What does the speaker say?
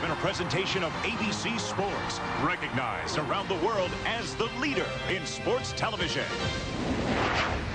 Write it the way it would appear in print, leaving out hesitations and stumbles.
been a presentation of ABC Sports, recognized around the world as the leader in sports television.